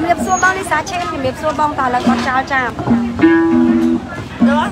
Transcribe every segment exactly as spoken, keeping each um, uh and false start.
nghiệp xua bong đi xá trên thì nghiệp xua bong toàn là con trao chạm đó.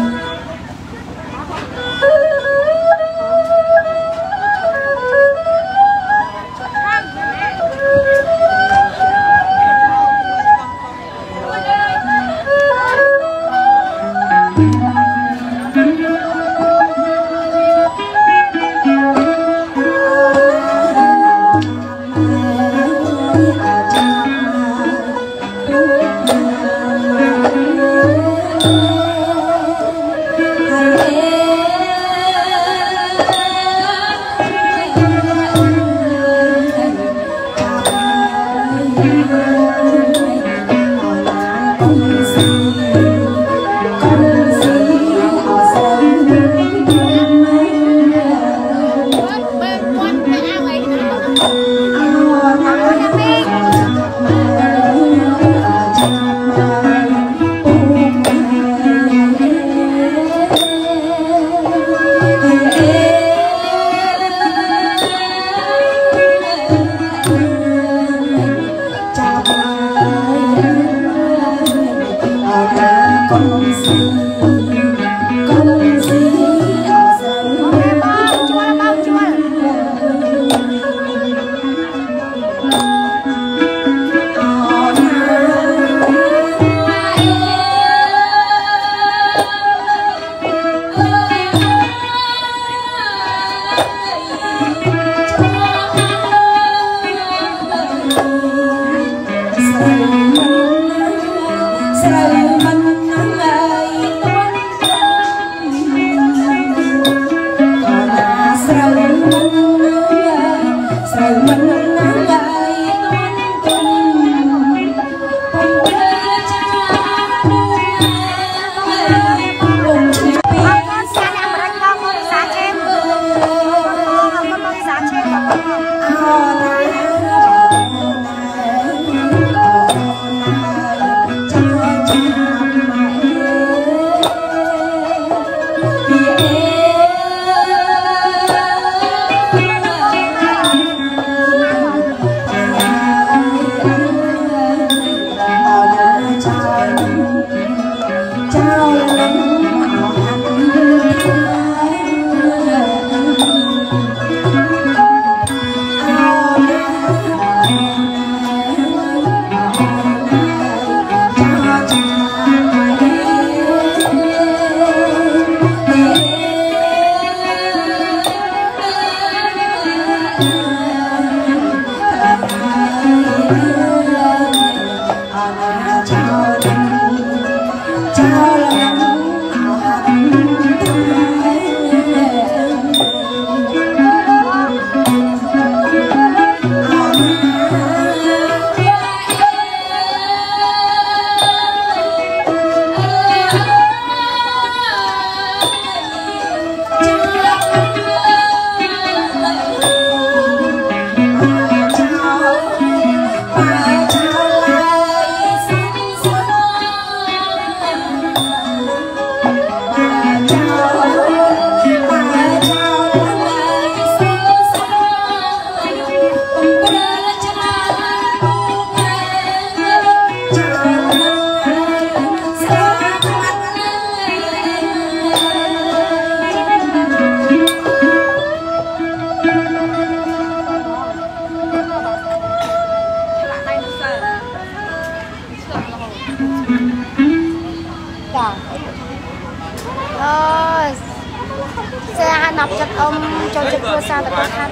Xe nọc chất ông cho chất cưa xa tất cả hai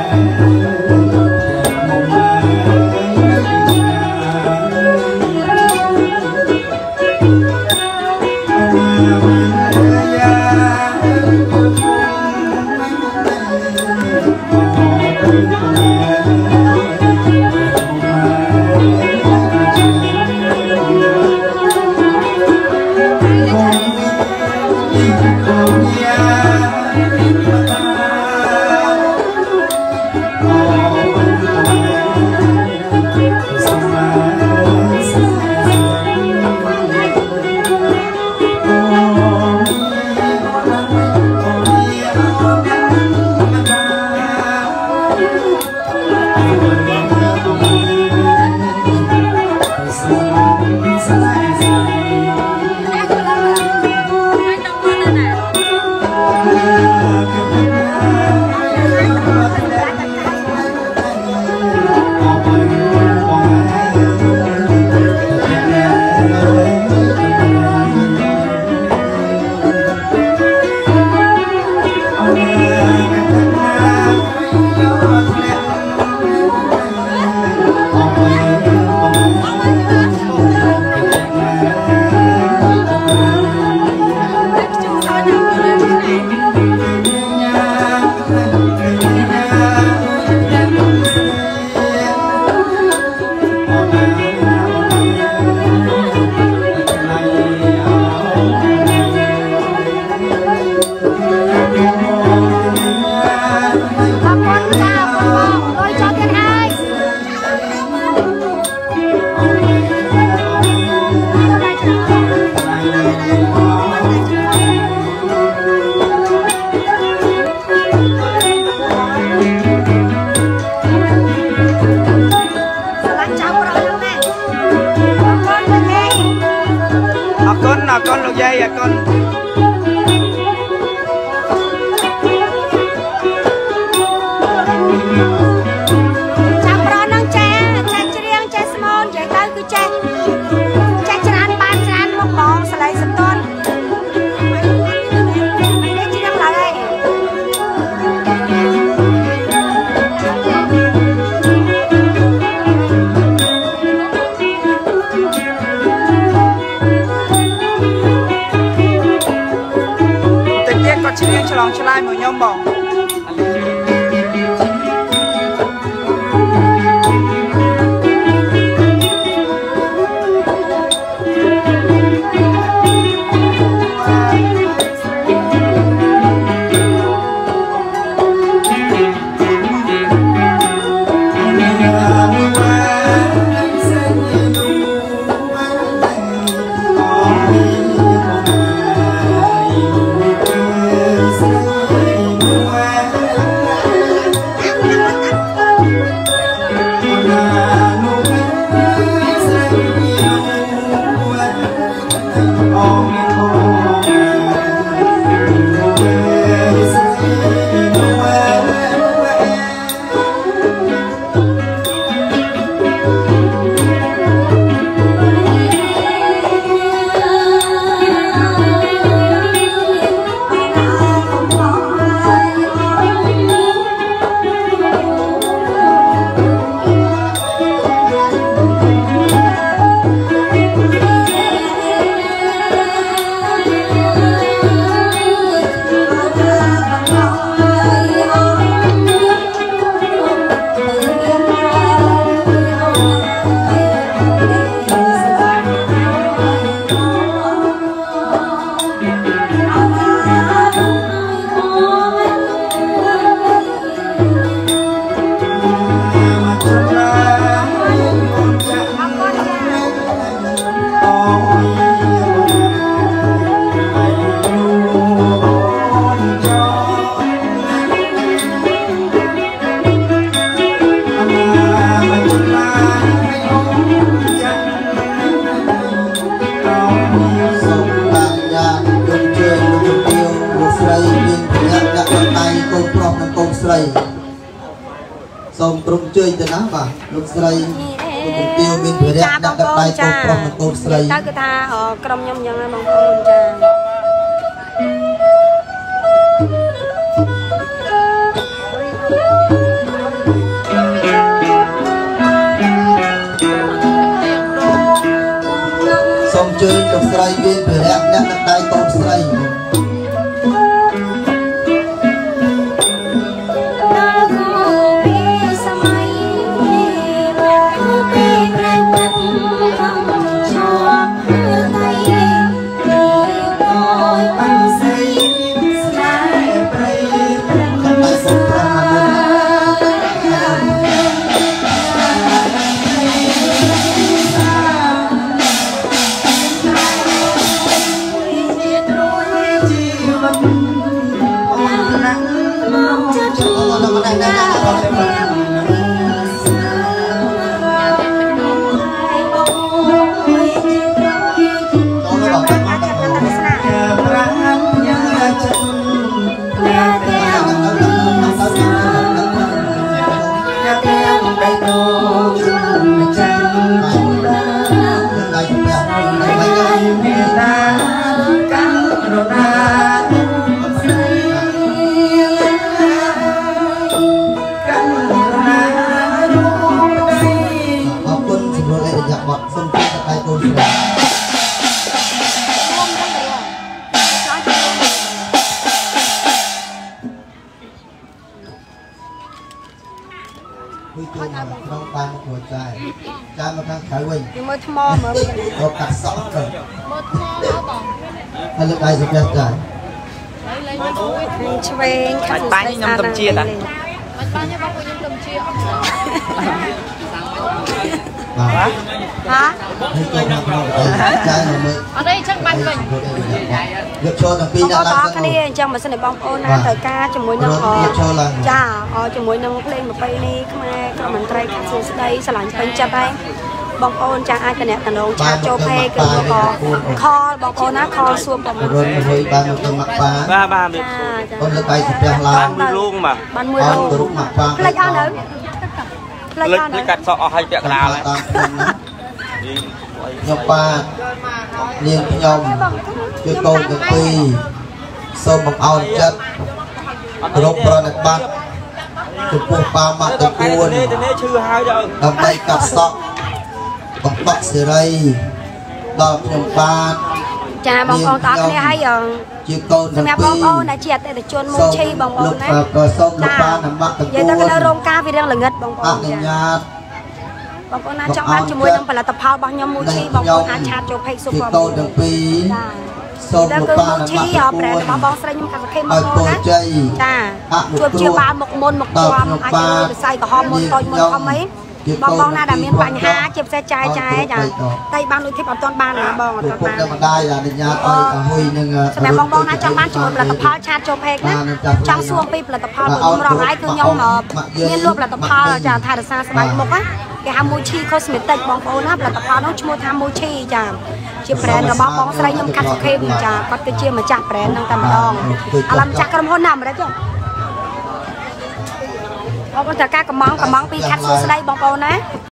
Hãy subscribe cho kênh Ghiền Mì Gõ để không bỏ lỡ កូនចាំប្រនឹងចាចាច្រៀងចេះស្មូននិយាយទៅគឺចេះចេះច្រើនបានច្រើនមកបងស្លេកសំតន់នេះច្រៀងឡើយតិចទៀតគាត់ច្រៀងឆ្លងឆ្លើយមកខ្ញុំបងសូមក្រុមជួយទៅណាបាទលោកស្រីលោកទាវមានភារៈដាក់ដាក់ដៃកូនប្រុសនិងកូនស្រីទៅគឺថាក្រុមខ្ញុំយ៉ាងហ្នឹងបងប្អូនចាសូមជួយលោកស្រីមានភារៈដាក់ដាក់ដៃកូនស្រីមើលថ្មមើលរកកាត់សក់ទៅមើលថ្មមកបងហើយលើកដៃសម្រាប់ចាឆ្វេងខាងស្ដាយខ្ញុំទំជាតាមិនបានទេបងពួកខ្ញុំទំជាអត់បាទហានេះទៅមកមកចាមើលអត់ទេអញ្ចឹងបាច់វិញយកចូលទាំងពីរអ្នកឡើងគ្នាអញ្ចឹងបើសិនជាបងប្អូនណាត្រូវការជាមួយនឹងចាជាមួយនឹងភ្លេងប្រពៃណីខ្មែរក្រុមមន្ត្រីខាងសួស្ដីស្រឡាញ់ពេញចិត្តហើយបងប្អូនចាអាចតំណតំណងឆាតចូលเพจគឺមកខលបងប្អូនណាខលសួរបងប្អូន rồi rồi ban một cái mặt ba បាទបាទមាន conលើកដៃស្ពះឡាបាន នមួយលូងបាទបានមួយអរោត់រូបមកបាផ្លេចអស់នៅផ្លេចលឹកអស់នៅលឹកកាត់សក់អស់ហើយពាក់កណ្ដាលហើយតាមខ្ញុំណាខ្ញុំបាទនាងខ្ញុំជួយកូនទាំងពីរសូមបង្អោនចិត្តគ្រប់ប្រណិប័តចំពោះបាមកតពួននេះនេះឈឺហើយទៅដើម្បីកាត់សក់បង្កក់សេរីដល់ខ្ញុំបាទចាបងប្អូនតើគ្នាហើយជាកូនទាំងសម្រាប់ពីបងប្អូនរដែលជាអតិថិជនមូឈីបងប្អូនណាក៏សូមលោកបាននំបាក់តនិយាយពួទៅននៅរោងការវារៀងល្ងឹតបងប្អអូននុចាញ្ញាតបងប្អូនណាចង់បានជាមួយនឹងផលិតផលរបស់ខ្ញុំមូឈីបងប្អូនអាចឆាតចូលเพจជា Super កូនទាំងពីរចាសូមតែលោកគឺបានមូនំឈីបាក់តប្រែពួនរបស់បងស្រីខ្ញុំកាសខេមបងឲ្យប្អូពនរណាជ័យចាជួបជាបាលមុខមុនមុខជាប់អាចជួយវិស័យក្រហមមុនតូចមុនធំអីបងបងណាដែលមានបញ្ហាជាពិសេសចាយចាយចាតែបានលុយធីបអត់ទាន់បានណាបងអត់លោកទាន់ពុកបានតែម្ដាយអនុញ្ញាតឲ្យអហ៊ុយនឹងសម្រាប់បងបងណាចង់បានជាមួយផលិតផលឆាតចូលเพจណាចង់សួរពីផលិតផលរបស់ខ្ញុំរងហើយគឺខ្ញុំមានលក់ផលិតផលចាថែរក្សាស្បែកមុខណាគេហៅ Mochi Cosmetic បងប្អូនណាផលិតផលនោះឈ្មោះថា Mochi ចាជា brand របស់បងស្រីខ្ញុំកាត់ខេមចាគាត់គឺជាម្ចាស់ brand ហ្នឹងតែម្ដងឥឡូវម្ចាស់ក្រុមហ៊ុនណាអាមេរិកចុះបងប្អូនតើការកំងកំងពីខាត់សួស្ដីបងប្អូនណា